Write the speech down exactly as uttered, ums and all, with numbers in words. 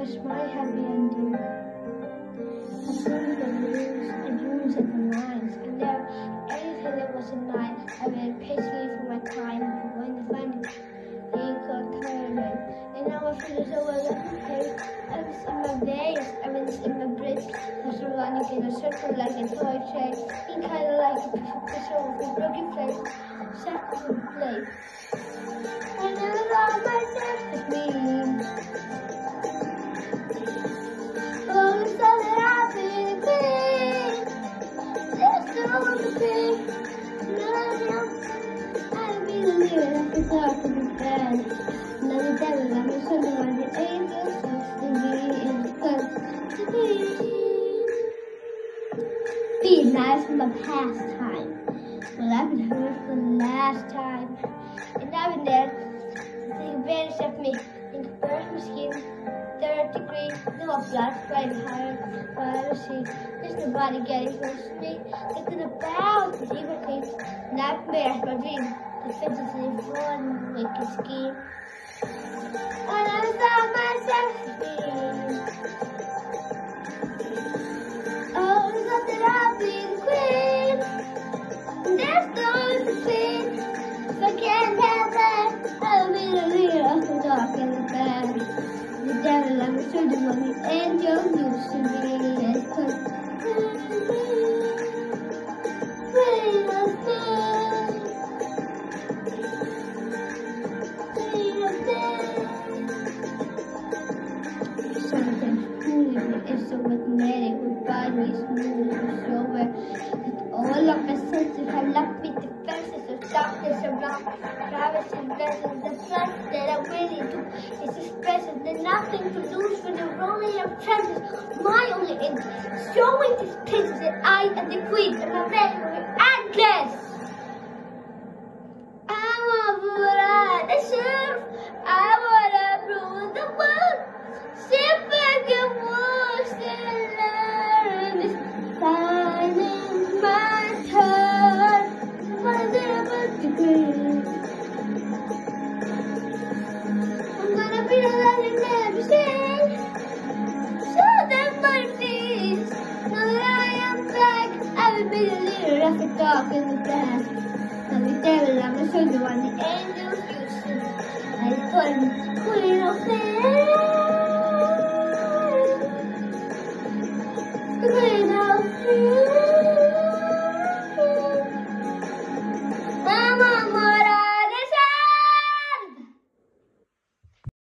was my happy ending. I think the news and dreams of the minds, and there anything that was a night. I waited patiently for my time, but when the finding they got tired, and now I feel as though I left the place. I was in my veins, I was in my bridge. I was running in a circle like a toy train, being kind of like a picture of a broken place, shackles of blade. I never thought myself to be. Oh, the sun that I've been queen. There's no one to be. I'll be the leader at the top of the bed. Another devil, I'm a son of the angels used to be in the sun to be. Being nice from the past time. Well, I've been hurt for the last time. And I've been there. Think advantage of me. Think of birth machine. Third degree. No blood right higher. But I see. There's nobody getting close to me. Thinking about the evil things. Nightmares, my dream. Defenses in fun, wicked scheme. I never thought myself to be. Oh, it's not that I'll be the queen. There's no one to plead. If I can't have that, I'll be the leader of the dark and the bad. The devil, I'm a soldier when the angel used to be. Yes, cause queen of death. Queen of death. Something fooling is so magnetic with bodies moving so well that all of my senses have left me defenses of darkness and rock. Travis and blessings, the flesh that I really do is expressive. There's nothing to lose for the rolling of trenches. My only interest, showing these pictures that I am the queen and my ready for the Atlas. I want what I deserve. I wanna rule the world. Sit back and watch the learn this finding my turn. What is it about the green? I'm gonna be the love you never seen. Show them my face. Now that I am back, I will be the leader of the dark and the bad. Now the devil, I'm a soldier when the angels used to. I put him queen of death.